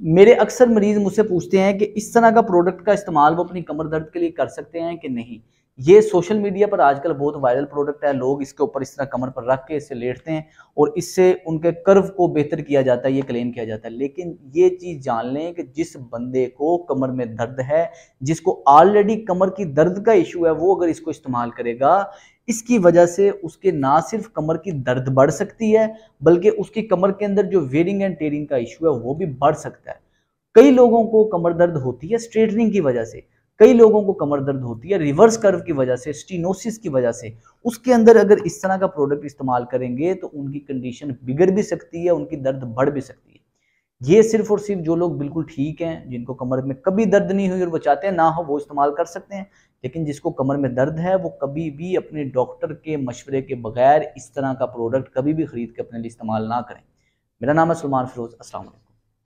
मेरे अक्सर मरीज मुझसे पूछते हैं कि इस तरह का प्रोडक्ट का इस्तेमाल वो अपनी कमर दर्द के लिए कर सकते हैं कि नहीं। ये सोशल मीडिया पर आजकल बहुत वायरल प्रोडक्ट है, लोग इसके ऊपर इस तरह कमर पर रख के इससे लेटते हैं और इससे उनके कर्व को बेहतर किया जाता है, ये क्लेम किया जाता है। लेकिन ये चीज़ जान लें कि जिस बंदे को कमर में दर्द है, जिसको ऑलरेडी कमर की दर्द का इशू है, वो अगर इसको इस्तेमाल करेगा, इसकी वजह से उसके ना सिर्फ कमर की दर्द बढ़ सकती है, बल्कि उसकी कमर के अंदर जो वेयरिंग एंड टेयरिंग का इशू है वो भी बढ़ सकता है। कई लोगों को कमर दर्द होती है स्ट्रेटनिंग की वजह से, कई लोगों को कमर दर्द होती है रिवर्स कर्व की वजह से, स्टीनोसिस की वजह से। उसके अंदर अगर इस तरह का प्रोडक्ट इस्तेमाल करेंगे तो उनकी कंडीशन बिगड़ भी सकती है, उनकी दर्द बढ़ भी सकती है। ये सिर्फ और सिर्फ जो लोग बिल्कुल ठीक हैं, जिनको कमर में कभी दर्द नहीं हुई और वो चाहते हैं ना हो, वो इस्तेमाल कर सकते हैं। लेकिन जिसको कमर में दर्द है वो कभी भी अपने डॉक्टर के मशवरे के बगैर इस तरह का प्रोडक्ट कभी भी खरीद के अपने लिए इस्तेमाल ना करें। मेरा नाम है सलमान फिरोज। अस्सलाम वालेकुम।